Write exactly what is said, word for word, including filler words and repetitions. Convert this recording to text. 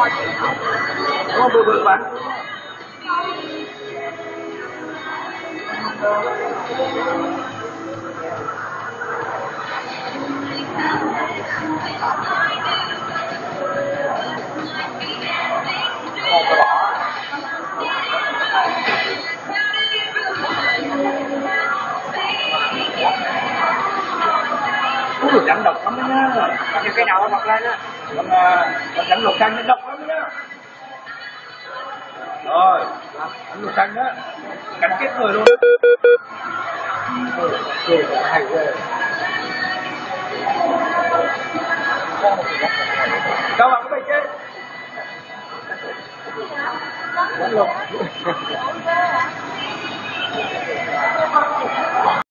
Có bự bự bạn. Ui, rắn độc lắm nhá. Còn cái nào nó bật lên á. Còn, còn rắn lục xanh nó độc lắm nhá. Rồi, rắn lục xanh á. Cắn chết người luôn. Cười hay ghê. Sao bạn có bị chết? Rắn lục.